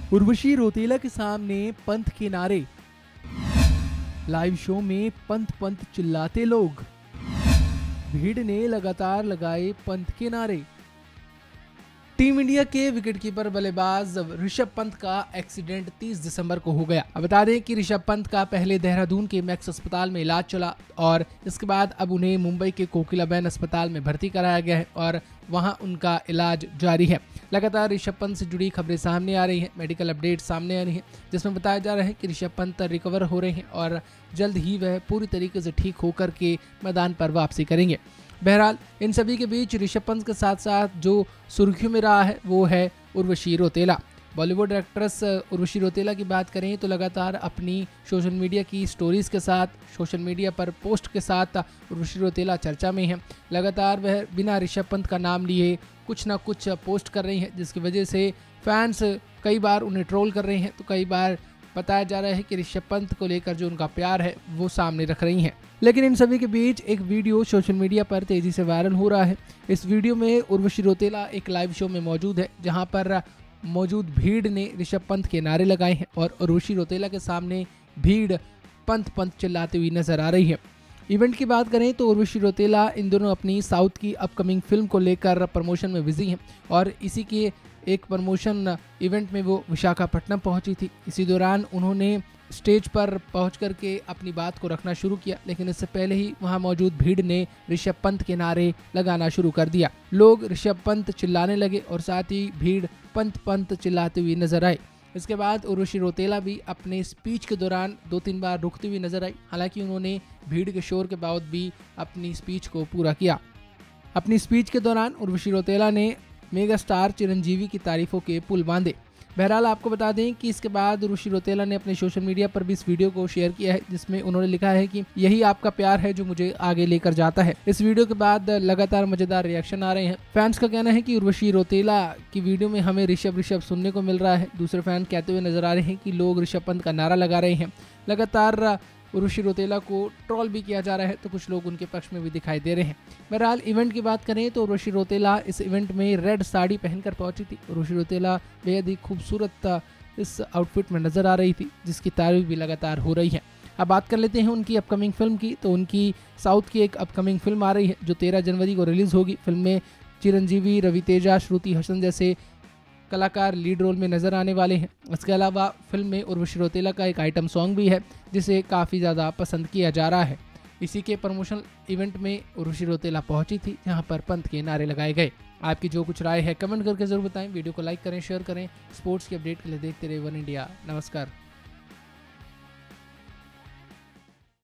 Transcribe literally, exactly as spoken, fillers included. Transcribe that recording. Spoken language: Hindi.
उर्वशी रौतेला के सामने पंथ के नारे, लाइव शो में पंथ पंथ चिल्लाते लोग, भीड़ ने लगातार लगाए पंथ के नारे। टीम इंडिया के विकेटकीपर बल्लेबाज ऋषभ पंत का एक्सीडेंट तीस दिसंबर को हो गया। अब बता दें कि ऋषभ पंत का पहले देहरादून के मैक्स अस्पताल में इलाज चला और इसके बाद अब उन्हें मुंबई के कोकिलाबेन अस्पताल में भर्ती कराया गया है और वहां उनका इलाज जारी है। लगातार ऋषभ पंत से जुड़ी खबरें सामने आ रही हैं, मेडिकल अपडेट सामने आ रही हैं, जिसमें बताया जा रहा है कि ऋषभ पंत रिकवर हो रहे हैं और जल्द ही वह पूरी तरीके से ठीक होकर के मैदान पर वापसी करेंगे। बहरहाल इन सभी के बीच ऋषभ पंत के साथ साथ जो सुर्खियों में रहा है वो है उर्वशी रौतेला। बॉलीवुड एक्ट्रेस उर्वशी रौतेला की बात करें तो लगातार अपनी सोशल मीडिया की स्टोरीज के साथ, सोशल मीडिया पर पोस्ट के साथ उर्वशी रौतेला चर्चा में है। लगातार वह बिना ऋषभ पंत का नाम लिए कुछ ना कुछ पोस्ट कर रही हैं, जिसकी वजह से फैंस कई बार उन्हें ट्रोल कर रहे हैं तो कई बार बताया जा रहा है कि ऋषभ पंत को लेकर जो उनका प्यार है वो सामने रख रही हैं। लेकिन इन सभी के बीच एक वीडियो सोशल मीडिया पर तेजी से वायरल हो रहा है। इस वीडियो में उर्वशी रौतेला एक लाइव शो में मौजूद है, जहां पर मौजूद भीड़ ने ऋषभ पंत के नारे लगाए हैं और उर्वशी रौतेला के सामने भीड़ पंत पंत चिल्लाती हुई नजर आ रही है। इवेंट की बात करें तो उर्वशी रौतेला इन दोनों अपनी साउथ की अपकमिंग फिल्म को लेकर प्रमोशन में बिजी हैं और इसी के एक प्रमोशन इवेंट में वो विशाखापट्टनम पहुंची थी। इसी दौरान उन्होंने स्टेज पर पहुंच करके अपनी बात को रखना शुरू किया, लेकिन इससे पहले ही वहां मौजूद भीड़ ने ऋषभ पंत के नारे लगाना शुरू कर दिया। लोग ऋषभ पंत चिल्लाने लगे और साथ ही भीड़ पंत पंत चिल्लाती हुई नजर आई। इसके बाद उर्वशी रौतेला भी अपने स्पीच के दौरान दो तीन बार रुकती हुई नजर आई। हालांकि उन्होंने भीड़ के शोर के बावजूद भी अपनी स्पीच को पूरा किया। अपनी स्पीच के दौरान उर्वशी रौतेला ने मेगा स्टार चिरंजीवी की तारीफों के पुल बांधे। बहरहाल आपको बता दें कि इसके बाद उर्वशी रौतेला ने अपने सोशल मीडिया पर भी इस वीडियो को शेयर किया है, जिसमें उन्होंने लिखा है कि यही आपका प्यार है जो मुझे आगे लेकर जाता है। इस वीडियो के बाद लगातार मजेदार रिएक्शन आ रहे हैं। फैंस का कहना है कि उर्वशी रौतेला की वीडियो में हमें ऋषभ ऋषभ सुनने को मिल रहा है। दूसरे फैन कहते हुए नजर आ रहे हैं कि लोग ऋषभ पंत का नारा लगा रहे हैं। लगातार उर्वशी रौतेला को ट्रोल भी किया जा रहा है तो कुछ लोग उनके पक्ष में भी दिखाई दे रहे हैं। बहरहाल इवेंट की बात करें तो उर्वशी रौतेला इस इवेंट में रेड साड़ी पहनकर पहुंची थी। उर्वशी रौतेला बेहद ही खूबसूरत इस आउटफिट में नजर आ रही थी, जिसकी तारीफ भी लगातार हो रही है। अब बात कर लेते हैं उनकी अपकमिंग फिल्म की। तो उनकी साउथ की एक अपकमिंग फिल्म आ रही है जो तेरह जनवरी को रिलीज होगी। फिल्म में चिरंजीवी, रवि तेजा, श्रुति हसन जैसे कलाकार लीड रोल में नजर आने वाले हैं। इसके अलावा फिल्म में उर्वशी रौतेला का एक आइटम सॉन्ग भी है जिसे काफ़ी ज़्यादा पसंद किया जा रहा है। इसी के प्रमोशनल इवेंट में उर्वशी रौतेला पहुंची थी, जहां पर पंत के नारे लगाए गए। आपकी जो कुछ राय है कमेंट करके जरूर बताएं। वीडियो को लाइक करें, शेयर करें। स्पोर्ट्स की अपडेट के लिए देखते रहे वन इंडिया। नमस्कार।